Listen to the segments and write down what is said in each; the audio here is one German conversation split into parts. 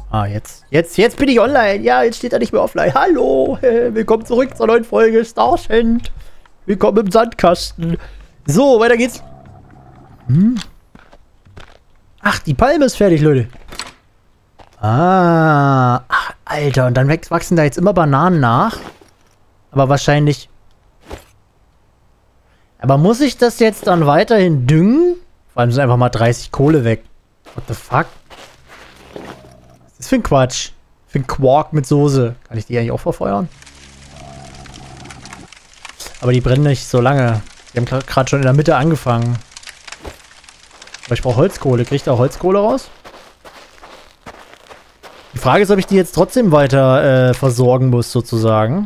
Ah, jetzt bin ich online. Ja, jetzt steht er nicht mehr offline. Hallo, willkommen zurück zur neuen Folge Starshend. Willkommen im Sandkasten. So, weiter geht's. Ach, die Palme ist fertig, Leute. Ah, ach, Alter, und dann wachsen da jetzt immer Bananen nach. Aber wahrscheinlich... Aber muss ich das jetzt dann weiterhin düngen? Vor allem sind einfach mal 30 Kohle weg. What the fuck? Was ist das für ein Quatsch? Für ein Quark mit Soße. Kann ich die eigentlich auch verfeuern? Aber die brennen nicht so lange. Die haben gerade schon in der Mitte angefangen. Aber ich brauche Holzkohle. Kriege ich da Holzkohle raus? Die Frage ist, ob ich die jetzt trotzdem weiter versorgen muss, sozusagen.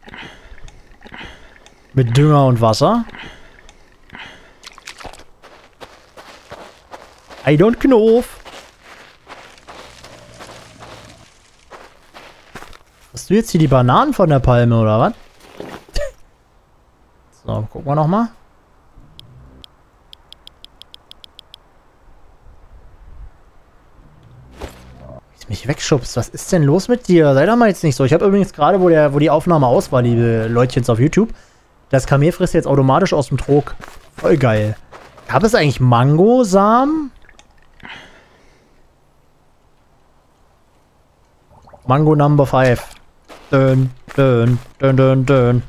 Mit Dünger und Wasser. I don't know. Hast du jetzt hier die Bananen von der Palme, oder was? So, gucken wir nochmal. Wie mich wegschubst. Was ist denn los mit dir? Sei doch mal jetzt nicht so. Ich habe übrigens gerade, wo die Aufnahme aus war, liebe Leutchens auf YouTube, das Kamel frisst jetzt automatisch aus dem Trog. Voll geil. Gab es eigentlich Mangosamen? Mango Number 5. Dön, dön, dön, dön, dön.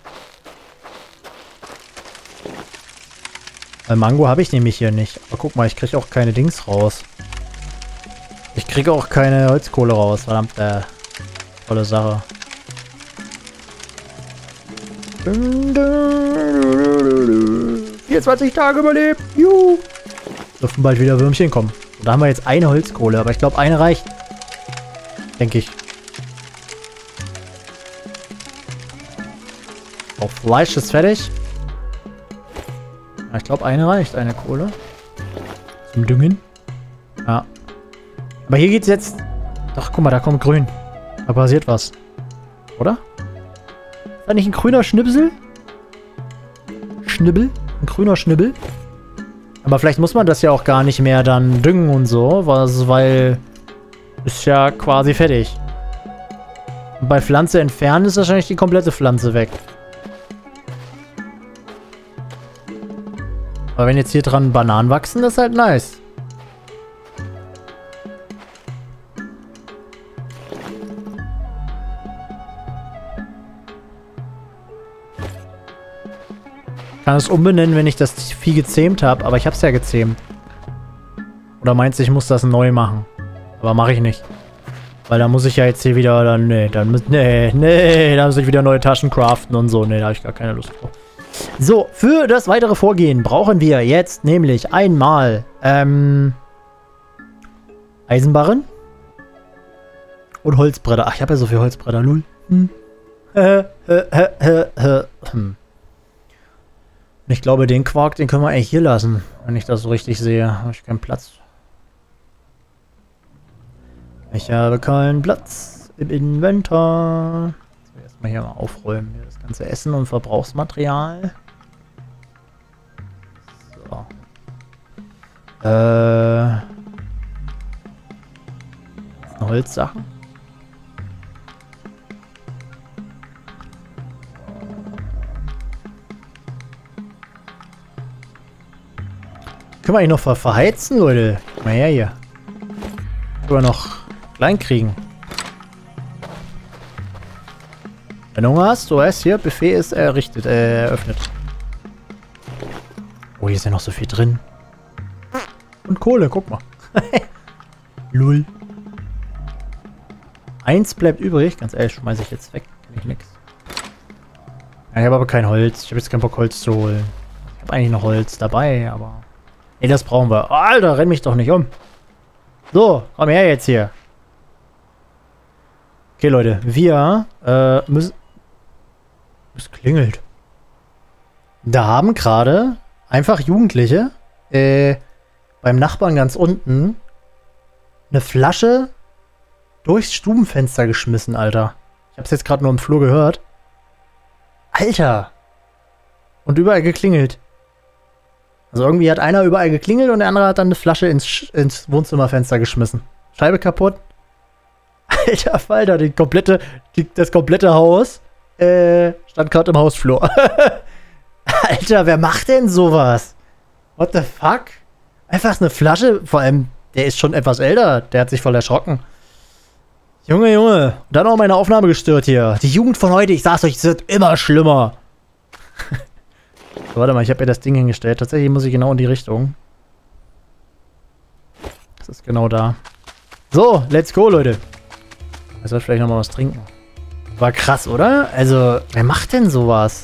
Weil Mango habe ich nämlich hier nicht. Aber guck mal, ich kriege auch keine Dings raus. Ich kriege auch keine Holzkohle raus. Verdammt, tolle Sache. 24 Tage überlebt. Juhu. Dürfen bald wieder Würmchen kommen. Und da haben wir jetzt eine Holzkohle. Aber ich glaube, eine reicht. Denke ich. Auch Fleisch ist fertig. Ja, ich glaube, eine reicht. Eine Kohle. Zum Düngen. Ja. Aber hier geht's jetzt... Doch, guck mal, da kommt grün. Da passiert was. Oder? Ist da nicht ein grüner Schnipsel? Schnibbel? Ein grüner Schnibbel? Aber vielleicht muss man das ja auch gar nicht mehr dann düngen und so, weil ist ja quasi fertig. Und bei Pflanze entfernen ist wahrscheinlich die komplette Pflanze weg. Aber wenn jetzt hier dran Bananen wachsen, das ist halt nice. Ich kann es umbenennen, wenn ich das Vieh gezähmt habe, aber ich habe es ja gezähmt. Oder meinst du, ich muss das neu machen? Aber mache ich nicht. Weil da muss ich ja jetzt hier wieder dann, da muss ich wieder neue Taschen craften und so. Nee, da habe ich gar keine Lust drauf. So, für das weitere Vorgehen brauchen wir jetzt nämlich einmal Eisenbarren und Holzbretter. Ach, ich habe ja so viel Holzbretter, lul. Ich glaube, den Quark, den können wir eigentlich hier lassen, wenn ich das so richtig sehe. Habe ich keinen Platz. Ich habe keinen Platz im Inventar. Jetzt will ich erstmal hier mal aufräumen. Hier das ganze Essen und Verbrauchsmaterial. So. Das sind Holzsachen. Können wir eigentlich noch verheizen, Leute? Komm mal her hier. Können wir noch klein kriegen. Wenn du Hunger hast, du weißt hier, Buffet ist eröffnet. Oh, hier ist ja noch so viel drin. Und Kohle, guck mal. Lull. 1 bleibt übrig. Ganz ehrlich, schmeiße ich jetzt weg. Kann ich nix. Ja, ich habe aber kein Holz. Ich habe jetzt keinen Bock, Holz zu holen. Ich habe eigentlich noch Holz dabei, aber... Ey, das brauchen wir. Oh, Alter, renn mich doch nicht um. So, komm her jetzt hier. Okay, Leute. Wir müssen... Es klingelt. Da haben gerade einfach Jugendliche beim Nachbarn ganz unten eine Flasche durchs Stubenfenster geschmissen, Alter. Ich hab's jetzt gerade nur im Flur gehört. Alter! Und überall geklingelt. Also irgendwie hat einer überall geklingelt und der andere hat dann eine Flasche ins Wohnzimmerfenster geschmissen. Scheibe kaputt. Alter Falter, das komplette Haus stand gerade im Hausflur. Alter, wer macht denn sowas? What the fuck? Einfach eine Flasche, vor allem, der ist schon etwas älter, der hat sich voll erschrocken. Junge, Junge, dann auch meine Aufnahme gestört hier. Die Jugend von heute, ich sag's euch, es wird immer schlimmer. So, warte mal, ich habe mir das Ding hingestellt. Tatsächlich muss ich genau in die Richtung. Das ist genau da. So, let's go, Leute. Ich soll vielleicht nochmal was trinken. War krass, oder? Also, wer macht denn sowas?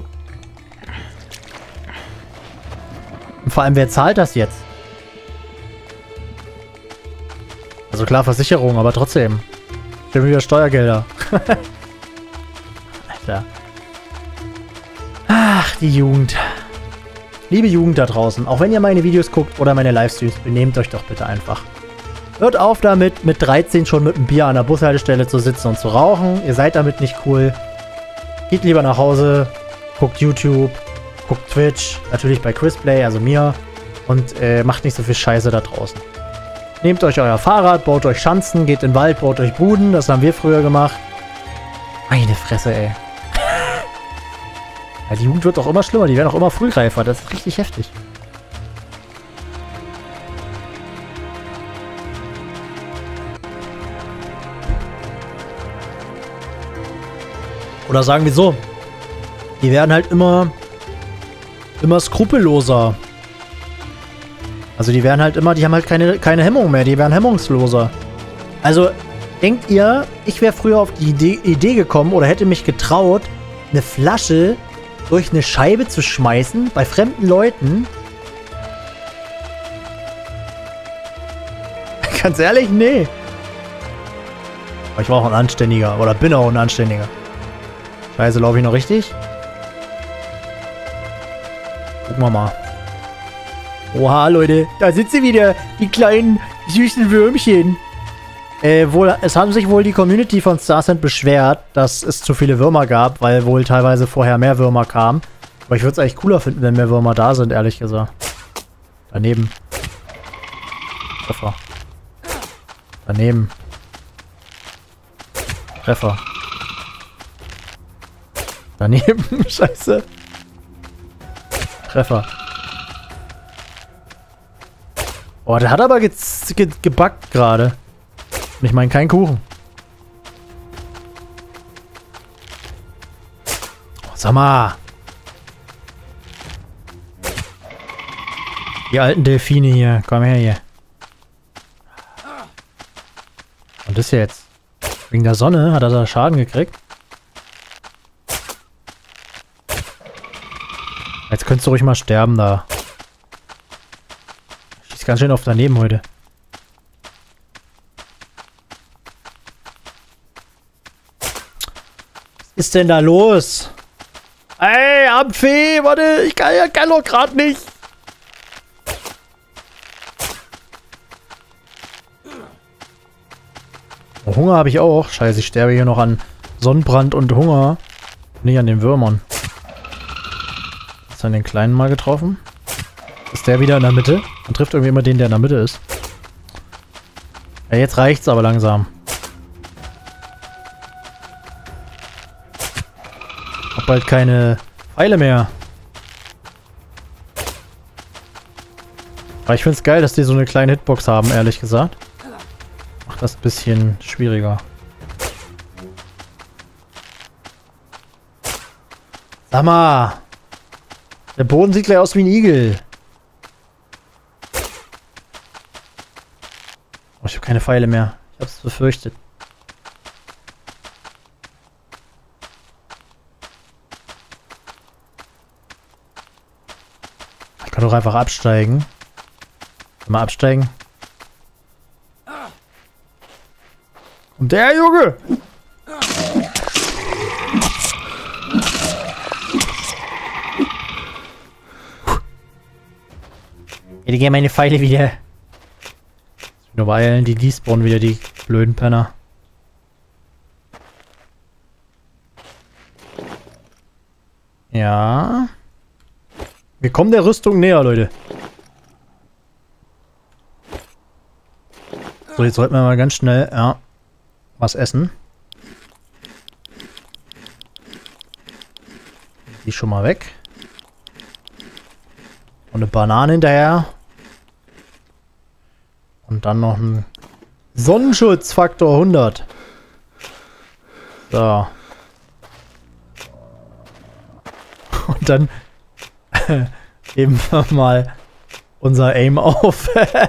Und vor allem, wer zahlt das jetzt? Also klar, Versicherung, aber trotzdem. Schon wieder Steuergelder. Alter. Ach, die Jugend. Liebe Jugend da draußen, auch wenn ihr meine Videos guckt oder meine Livestreams, benehmt euch doch bitte einfach. Hört auf damit, mit 13 schon mit einem Bier an der Bushaltestelle zu sitzen und zu rauchen. Ihr seid damit nicht cool. Geht lieber nach Hause, guckt YouTube, guckt Twitch, natürlich bei Chrisplay, also mir. Und macht nicht so viel Scheiße da draußen. Nehmt euch euer Fahrrad, baut euch Schanzen, geht in den Wald, baut euch Buden. Das haben wir früher gemacht. Meine Fresse, ey. Ja, die Jugend wird doch immer schlimmer, die werden auch immer frühreifer. Das ist richtig heftig. Oder sagen wir so, die werden halt immer skrupelloser. Also die werden halt immer, die haben halt keine Hemmung mehr, die werden hemmungsloser. Also denkt ihr, ich wäre früher auf die Idee gekommen oder hätte mich getraut, eine Flasche durch eine Scheibe zu schmeißen bei fremden Leuten? Ganz ehrlich, nee. Aber ich war auch ein Anständiger oder bin auch ein Anständiger. Scheiße, laufe ich noch richtig? Gucken wir mal. Oha, Leute, da sind sie wieder, die kleinen, süßen Würmchen. Es haben sich wohl die Community von StarCent beschwert, dass es zu viele Würmer gab, weil wohl teilweise vorher mehr Würmer kamen. Aber ich würde es eigentlich cooler finden, wenn mehr Würmer da sind, ehrlich gesagt. Daneben. Treffer. Daneben. Treffer. Daneben. Scheiße. Treffer. Oh, der hat aber gebackt gerade. Ich meine, kein Kuchen. Oh, sag mal. Die alten Delfine hier. Komm her hier. Und das jetzt? Wegen der Sonne hat er da Schaden gekriegt. Jetzt könntest du ruhig mal sterben da. Schießt ganz schön auf daneben heute. Was ist denn da los? Ey, Amphi, warte, ich kann doch gerade nicht. Oh, Hunger habe ich auch. Scheiße, ich sterbe hier noch an Sonnenbrand und Hunger. Nicht an den Würmern. Ist an den Kleinen mal getroffen? Ist der wieder in der Mitte? Man trifft irgendwie immer den, der in der Mitte ist. Ja, jetzt reicht's aber langsam. Hab bald keine Pfeile mehr. Aber ich find's geil, dass die so eine kleine Hitbox haben, ehrlich gesagt. Macht das ein bisschen schwieriger. Sag mal! Der Boden sieht gleich aus wie ein Igel. Oh, ich habe keine Pfeile mehr. Ich hab's befürchtet. Ich kann doch einfach absteigen. Mal absteigen. Und der Junge! Ich hätte gerne meine Pfeile wieder. Nur weilen, die despawnen wieder, die blöden Penner. Ja. Wir kommen der Rüstung näher, Leute. So, jetzt sollten wir mal ganz schnell, ja. was essen. Die schon mal weg. Und eine Banane hinterher. Und dann noch ein Sonnenschutz Faktor 100. So. Und dann heben wir mal unser Aim auf.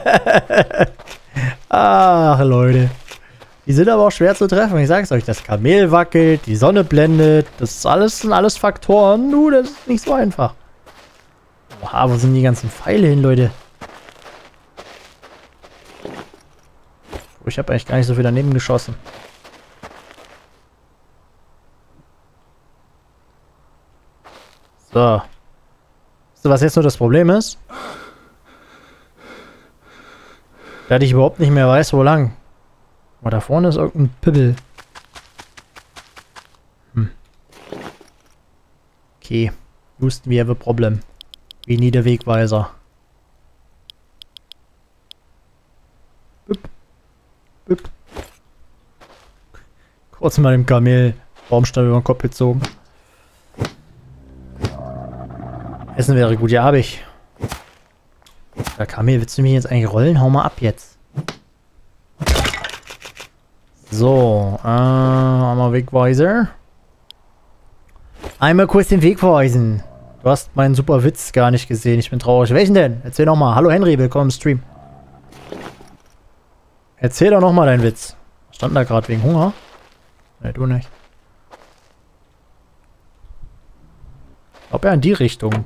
Ach, Leute. Die sind aber auch schwer zu treffen. Ich sag's euch, das Kamel wackelt, die Sonne blendet. Das ist alles, sind alles Faktoren. Das ist nicht so einfach. Oha, wo sind die ganzen Pfeile hin, Leute? Ich habe eigentlich gar nicht so viel daneben geschossen. So. Weißt du, was jetzt nur das Problem ist? Da ich überhaupt nicht mehr weiß, wo lang. Aber da vorne ist irgendein Pibbel. Okay. Houston, we have a problem. We need a Wegweiser. Büpp. Büpp. Kurz mal dem Kamel Baumstamm über den Kopf gezogen. Essen wäre gut, ja, habe ich. Der Kamel, willst du mich jetzt eigentlich rollen? Hau mal ab jetzt. So, einmal Wegweiser. Einmal kurz den Weg weisen. Du hast meinen super Witz gar nicht gesehen. Ich bin traurig. Welchen denn? Erzähl doch mal. Hallo Henry, willkommen im Stream. Erzähl doch noch mal deinen Witz. Stand da gerade wegen Hunger? Ne, du nicht. Ob er in die Richtung.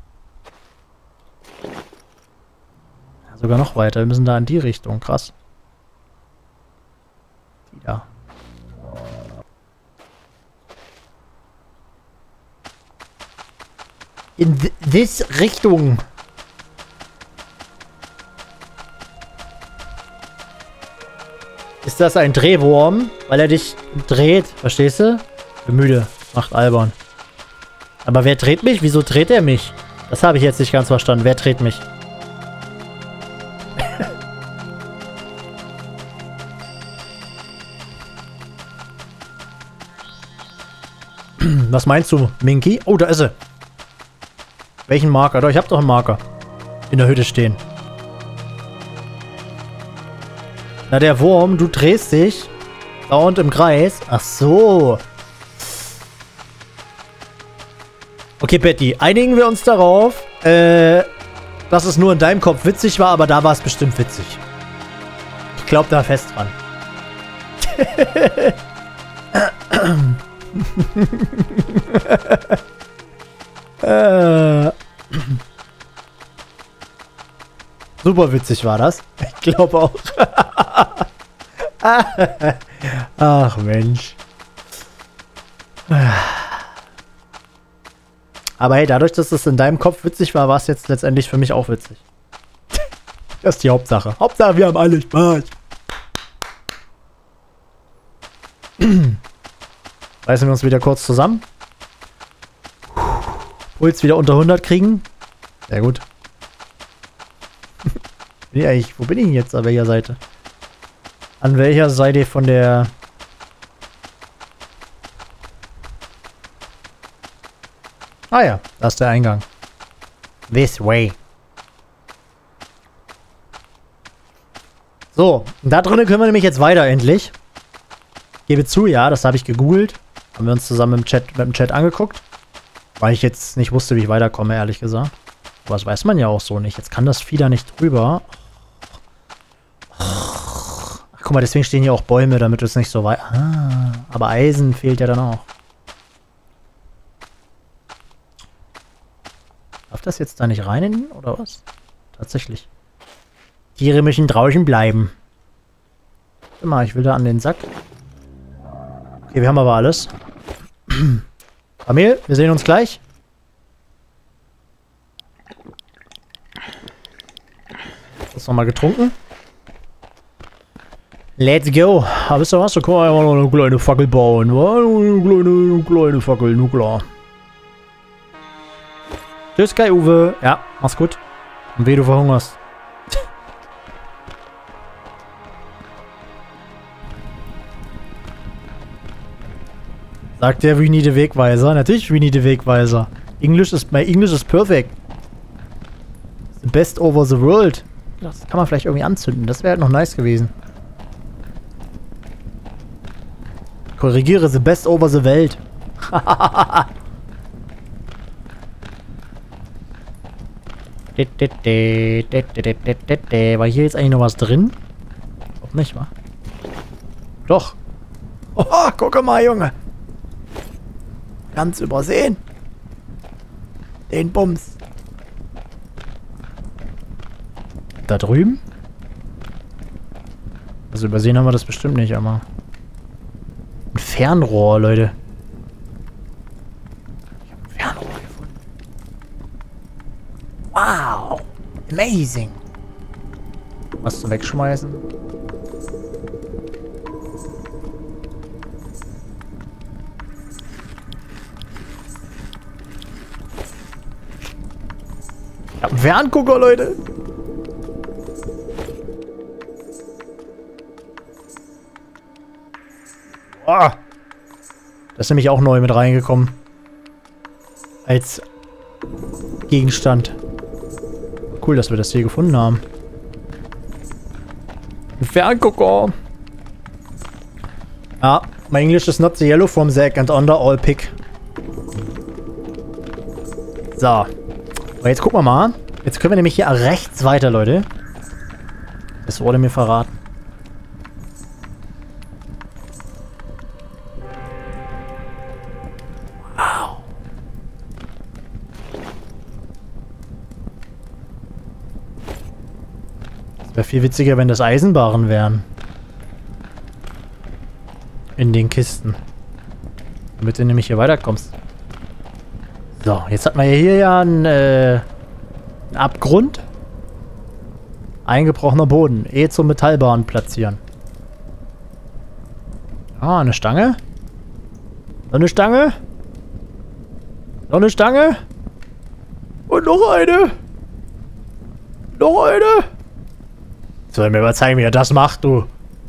Ja, sogar noch weiter. Wir müssen da in die Richtung. Krass. Die da. In this Richtung. Ist das ein Drehwurm? Weil er dich dreht, verstehst du? Ich bin müde. Macht albern. Aber wer dreht mich? Wieso dreht er mich? Das habe ich jetzt nicht ganz verstanden. Wer dreht mich? Was meinst du, Minky? Oh, da ist sie. Welchen Marker? Doch, ich habe doch einen Marker. In der Hütte stehen. Na, der Wurm, du drehst dich dauernd im Kreis. Ach so. Okay, Betty, einigen wir uns darauf, dass es nur in deinem Kopf witzig war, aber da war es bestimmt witzig. Ich glaube da fest dran. Super witzig war das. Ich glaube auch. Ach Mensch. Aber hey, dadurch, dass es in deinem Kopf witzig war, war es jetzt letztendlich für mich auch witzig. Das ist die Hauptsache. Hauptsache, wir haben alle Spaß. Reißen wir uns wieder kurz zusammen. Puls wieder unter 100 kriegen. Sehr gut. Wo bin ich denn jetzt? An welcher Seite? An welcher Seite von der... Ah ja, da ist der Eingang. This way. So, da drinnen können wir nämlich jetzt weiter endlich. Gebe zu, ja, das habe ich gegoogelt. Haben wir uns zusammen mit dem Chat angeguckt. Weil ich jetzt nicht wusste, wie ich weiterkomme, ehrlich gesagt. Aber das weiß man ja auch so nicht. Jetzt kann das Vieh da nicht drüber. Ach, guck mal, deswegen stehen hier auch Bäume, damit es nicht so weit... Ah, aber Eisen fehlt ja dann auch. Darf das jetzt da nicht rein in, oder was? Tatsächlich. Tiere müssen draußen bleiben. Warte mal, ich will da an den Sack. Okay, wir haben aber alles. Kamel, wir sehen uns gleich. Das nochmal getrunken. Let's go. Aber wisst ihr was? Da können wir einfach noch eine kleine Fackel bauen. Eine kleine Fackel, nur klar. Tschüss, Kai Uwe. Ja, mach's gut. Und weh, du verhungerst. Sagt der Winnie the Wegweiser. Natürlich Winnie the Wegweiser. My English is perfect. The best over the world. Das kann man vielleicht irgendwie anzünden. Das wäre halt noch nice gewesen. Korrigiere, the best over the Welt. War hier jetzt eigentlich noch was drin? Ob nicht, wa? Doch. Oh, guck mal, Junge. Ganz übersehen. Den Bums. Da drüben? Also übersehen haben wir das bestimmt nicht, aber... Ein Fernrohr, Leute. Ich habe ein Fernrohr gefunden. Wow. Amazing. Was zum Wegschmeißen? Ich hab einen Ferngucker, Leute. Boah. Das ist nämlich auch neu mit reingekommen. Als Gegenstand. Cool, dass wir das hier gefunden haben. Ein Ferngucker. Ja, my English is not the yellow from the egg and under all pick. So. Aber jetzt gucken wir mal. Jetzt können wir nämlich hier rechts weiter, Leute. Das wurde mir verraten. Wow. Es wäre viel witziger, wenn das Eisenbahnen wären. In den Kisten. Damit du nämlich hier weiterkommst. So, jetzt hat man hier ja einen Abgrund. Eingebrochener Boden. Zur Metallbahn platzieren. Ah, eine Stange. Noch eine Stange. Noch eine Stange. Und noch eine. Noch eine. Soll mir mal zeigen, wie er das macht, du.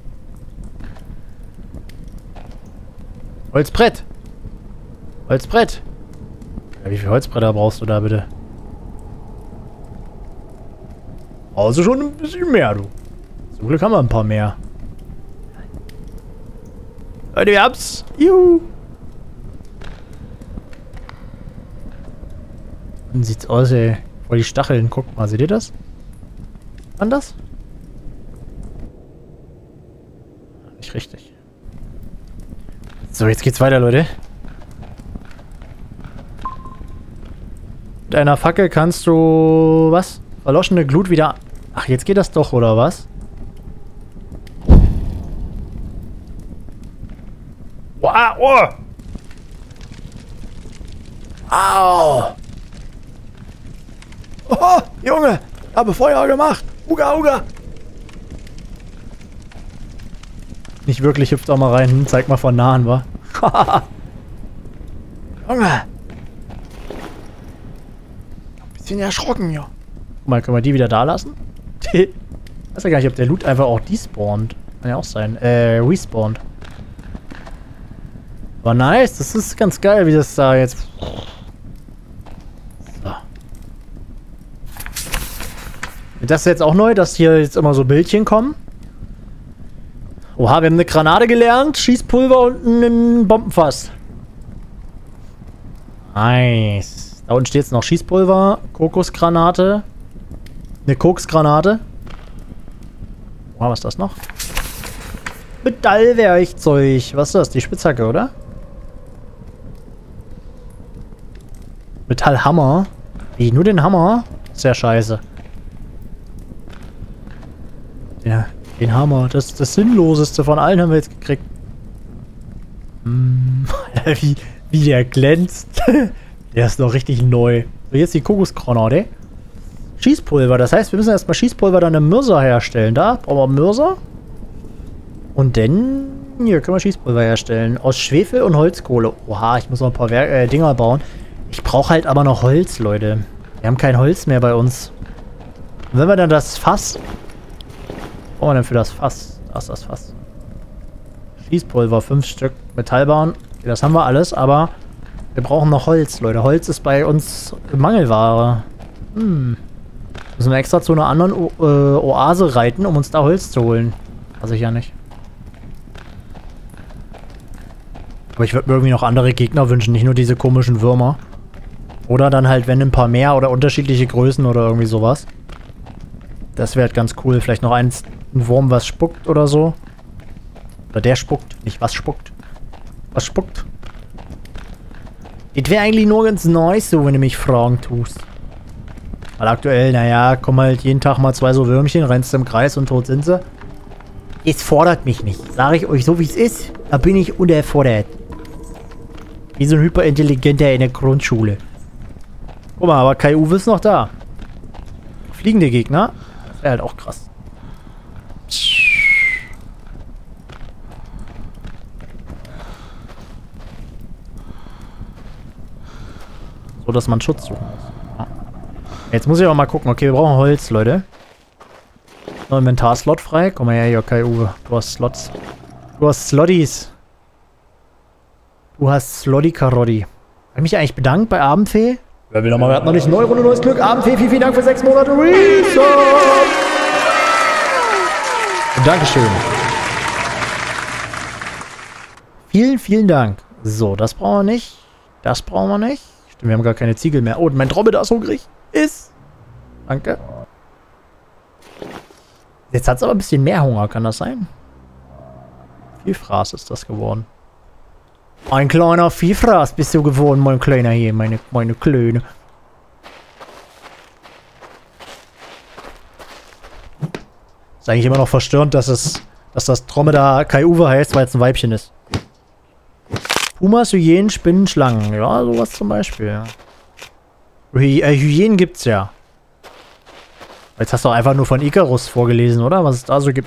Holzbrett. Holzbrett. Ja, wie viele Holzbretter brauchst du da bitte? Also schon ein bisschen mehr, du. Zum Glück haben wir ein paar mehr. Leute, wir haben's. Juhu. Dann sieht's aus, ey. Voll die Stacheln. Guckt mal, seht ihr das? Anders? Nicht richtig. So, jetzt geht's weiter, Leute. Mit einer Fackel kannst du... Was? Verloschene Glut wieder... Ach, jetzt geht das doch, oder was? Wow! Oh. Au! Oh, Junge! Habe Feuer gemacht! Uga, uga! Nicht wirklich, hüpft auch mal rein. Zeig mal von nahen, wa? Junge! Bisschen erschrocken, ja. Guck mal, können wir die wieder da lassen? Ich weiß ja gar nicht, ob der Loot einfach auch despawnt. Kann ja auch sein. Respawnt. Aber nice, das ist ganz geil, wie das da jetzt... So. Das ist jetzt auch neu, dass hier jetzt immer so Bildchen kommen. Oha, wir haben eine Granate gelernt, Schießpulver und ein Bombenfass. Nice. Da unten steht jetzt noch Schießpulver, Kokosgranate, eine Koksgranate. Oha, was ist das noch? Metallwerkzeug. Was ist das? Die Spitzhacke, oder? Metallhammer. Wie, nur den Hammer? Sehr scheiße. Ja, den Hammer. Das Sinnloseste von allen haben wir jetzt gekriegt. Wie der glänzt. Der ist noch richtig neu. So, jetzt die Kokosgranate. Schießpulver. Das heißt, wir müssen erstmal Schießpulver dann im Mörser herstellen. Da brauchen wir einen Mörser. Und dann... Hier können wir Schießpulver herstellen. Aus Schwefel und Holzkohle. Oha, ich muss noch ein paar Dinger bauen. Ich brauche halt aber noch Holz, Leute. Wir haben kein Holz mehr bei uns. Und wenn wir dann das Fass... Was brauchen wir denn für das Fass? Da ist das Fass. Schießpulver, 5 Stück. Metallbahn. Okay, das haben wir alles, aber wir brauchen noch Holz, Leute. Holz ist bei uns Mangelware. Müssen wir extra zu einer anderen Oase reiten, um uns da Holz zu holen. Weiß ich ja nicht. Aber ich würde mir irgendwie noch andere Gegner wünschen, nicht nur diese komischen Würmer. Oder dann halt, wenn ein paar mehr oder unterschiedliche Größen oder irgendwie sowas. Das wäre halt ganz cool. Vielleicht noch ein Wurm, was spuckt oder so. Oder der spuckt. Nicht was spuckt. Was spuckt. Das wäre eigentlich nur ganz nice, so, wenn du mich fragen tust. Weil aktuell, naja, kommen halt jeden Tag mal 2 so Würmchen, rennst im Kreis und tot sind sie. Es fordert mich nicht. Sage ich euch so, wie es ist, da bin ich unterfordert. Wie so ein Hyperintelligenter in der Grundschule. Guck mal, aber Kai-Uwe ist noch da. Fliegende Gegner. Das wäre halt auch krass. So, dass man Schutz suchen muss. Ja. Jetzt muss ich aber mal gucken. Okay, wir brauchen Holz, Leute. Noch Inventarslot frei. Komm mal her, hier, Kai-Uwe. Du hast Slots. Du hast Slotties. Du hast Sloddy-Karoddy. Habe ich mich eigentlich bedankt bei Abendfee? Wer will nochmal? Wir hatten noch nicht 9 Runde, neues Glück. Abendfee, vielen Dank für 6 Monate Resub. Und Dankeschön. Vielen, vielen Dank. So, das brauchen wir nicht. Das brauchen wir nicht. Stimmt, wir haben gar keine Ziegel mehr. Oh, mein Dromedar ist hungrig. Ist. Danke. Jetzt hat es aber ein bisschen mehr Hunger, kann das sein? Vielfraß ist das geworden. Ein kleiner Vielfraß bist du geworden, mein Kleiner hier, meine Klöne. Ist eigentlich immer noch verstörend, dass das Dromedar Kai-Uwe heißt, weil es ein Weibchen ist. Pumas, Hyänen, Spinnen, Schlangen. Ja, sowas zum Beispiel. Hyänen gibt's ja. Jetzt hast du einfach nur von Icarus vorgelesen, oder? Was es da so gibt.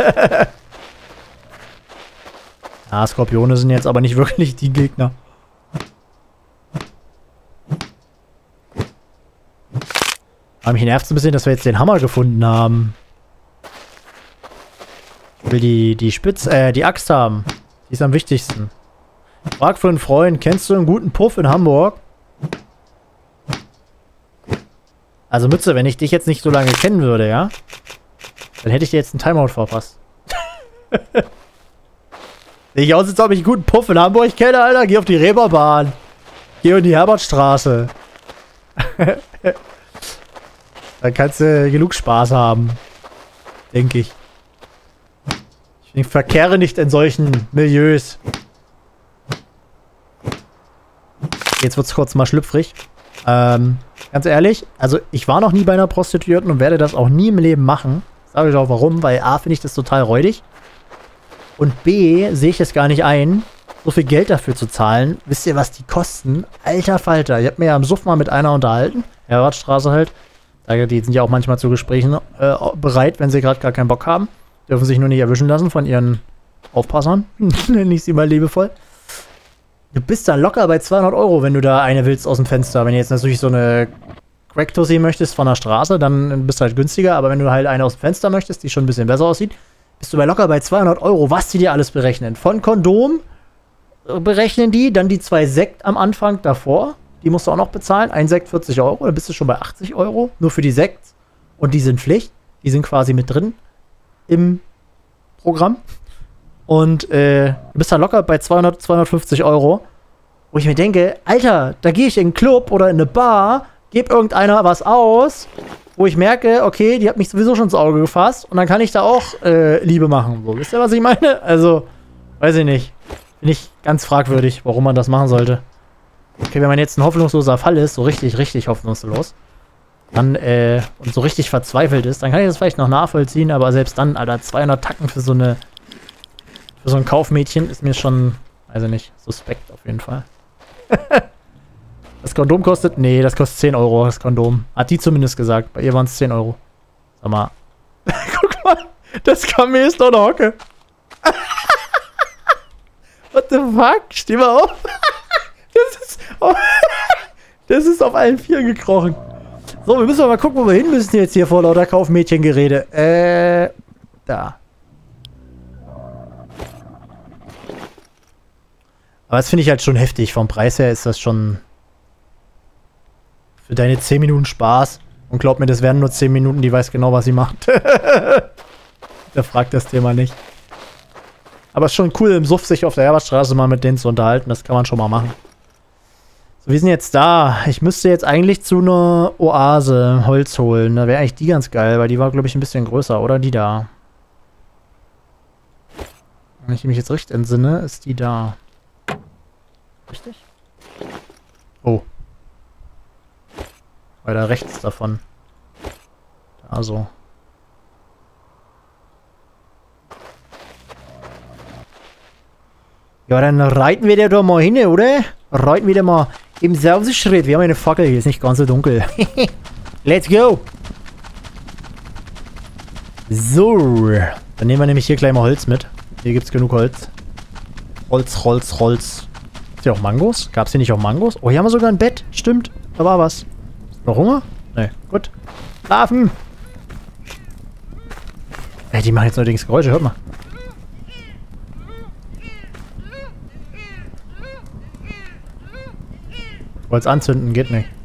Ja, Skorpione sind jetzt aber nicht wirklich die Gegner. Aber mich nervt es ein bisschen, dass wir jetzt den Hammer gefunden haben. Ich will die Axt haben. Die ist am wichtigsten. Frag für einen Freund, kennst du einen guten Puff in Hamburg? Also Mütze, wenn ich dich jetzt nicht so lange kennen würde, ja? Dann hätte ich dir jetzt einen Timeout verpasst. Sehe ich aus, als ob ich einen guten Puff in Hamburg kenne, Alter? Geh auf die Reeperbahn. Geh in die Herbertstraße. Dann kannst du genug Spaß haben. Denke ich. Ich verkehre nicht in solchen Milieus. Jetzt wird's kurz mal schlüpfrig. Ganz ehrlich, also ich war noch nie bei einer Prostituierten und werde das auch nie im Leben machen. Sage ich auch warum, weil A, finde ich das total räudig. Und B, sehe ich es gar nicht ein, so viel Geld dafür zu zahlen. Wisst ihr, was die kosten? Alter Falter. Ich habe mir ja im Suff mal mit einer unterhalten. Herbertstraße halt. Die sind ja auch manchmal zu Gesprächen bereit, wenn sie gerade gar keinen Bock haben. Dürfen sich nur nicht erwischen lassen von ihren Aufpassern. Nenne ich sie mal liebevoll. Du bist da locker bei 200 Euro, wenn du da eine willst aus dem Fenster. Wenn du jetzt natürlich so eine Crack-Tussi möchtest von der Straße, dann bist du halt günstiger. Aber wenn du halt eine aus dem Fenster möchtest, die schon ein bisschen besser aussieht, bist du bei locker bei 200 Euro, was die dir alles berechnen. Von Kondom berechnen die, dann die 2 Sekt am Anfang davor. Die musst du auch noch bezahlen. Ein Sekt 40 Euro, dann bist du schon bei 80 Euro. Nur für die Sekt. Und die sind Pflicht. Die sind quasi mit drin im Programm. Und du bist da locker bei 200, 250 Euro. Wo ich mir denke, Alter, da gehe ich in einen Club oder in eine Bar, gebe irgendeiner was aus, wo ich merke, okay, die hat mich sowieso schon ins Auge gefasst und dann kann ich da auch Liebe machen. So, wisst ihr, was ich meine? Also, weiß ich nicht. Finde ich ganz fragwürdig, warum man das machen sollte. Okay, wenn man jetzt ein hoffnungsloser Fall ist, so richtig, richtig hoffnungslos, dann, und so richtig verzweifelt ist, dann kann ich das vielleicht noch nachvollziehen, aber selbst dann, Alter, 200 Tacken für so ein Kaufmädchen ist mir schon, weiß ich nicht, suspekt auf jeden Fall. Das Kondom kostet, nee, das kostet 10 Euro, das Kondom. Hat die zumindest gesagt, bei ihr waren es 10 Euro. Sag mal. Guck mal, das Kamel ist doch eine Hocke. What the fuck? Steh mal auf. Das ist auf allen Vieren gekrochen. So, wir müssen mal gucken, wo wir hin müssen jetzt hier vor lauter Kaufmädchengerede. Da. Aber das finde ich halt schon heftig. Vom Preis her ist das schon für deine 10 Minuten Spaß. Und glaub mir, das werden nur 10 Minuten, die weiß genau, was sie macht. Der fragt das Thema nicht. Aber es ist schon cool, im Suff sich auf der Herbertstraße mal mit denen zu unterhalten. Das kann man schon mal machen. So, wir sind jetzt da. Ich müsste jetzt eigentlich zu einer Oase Holz holen. Da wäre eigentlich die ganz geil, weil die war, glaube ich, ein bisschen größer. Oder die da. Wenn ich mich jetzt richtig entsinne, ist die da. Richtig? Oh. Weiter rechts davon. Da so. Ja, dann reiten wir da doch mal hin, oder? Reiten wir da mal im Sauseschritt. Wir haben eine Fackel, hier ist nicht ganz so dunkel. Let's go! So. Dann nehmen wir nämlich hier gleich mal Holz mit. Hier gibt's genug Holz. Holz, Holz, Holz. Ist hier auch Mangos? Gab's hier nicht auch Mangos? Oh, hier haben wir sogar ein Bett. Stimmt. Da war was. Noch Hunger? Ne, gut. Schlafen! Ey, die machen jetzt allerdings Geräusche, hört mal. Holz anzünden geht nicht.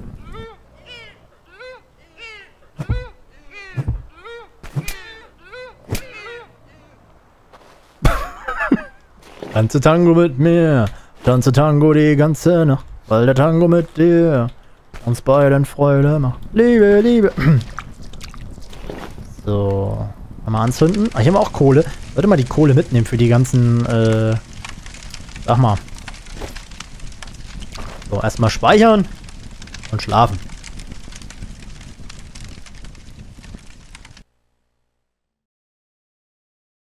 Tanze Tango mit mir, tanze Tango die ganze Nacht, weil der Tango mit dir uns beiden Freude macht. Liebe, Liebe. So. Einmal anzünden. Ah, hier haben wir auch Kohle. Ich sollte mal die Kohle mitnehmen für die ganzen, sag mal. So, erstmal speichern und schlafen.